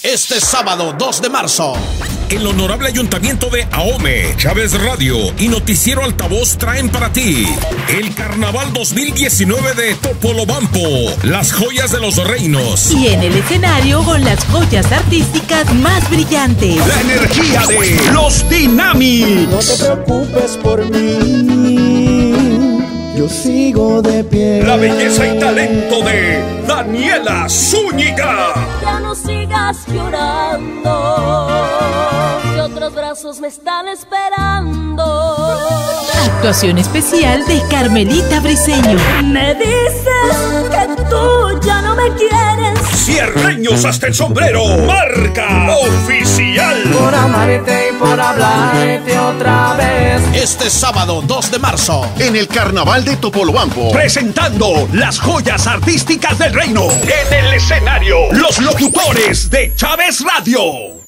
este sábado 2 de marzo. El Honorable Ayuntamiento de Ahome, Chávez Radio y Noticiero Altavoz traen para ti el Carnaval 2019 de Topolobampo, las joyas de los reinos. Y en el escenario con las joyas artísticas más brillantes. La energía de los Dinami. No te preocupes por mí, yo sigo de pie. La belleza y talento de Daniela Zúñiga. Ya no sigas llorando, que otros brazos me están esperando. Actuación especial de Carmelita Briseño. Me dices que tú ya no me quieres. Cierreños hasta el sombrero, marca oficial. Por amarte y por hablarte otra vez. Este sábado 2 de marzo, en el Carnaval de Topolobampo, presentando las joyas artísticas del reino. En el escenario, los locutores de Chávez Radio.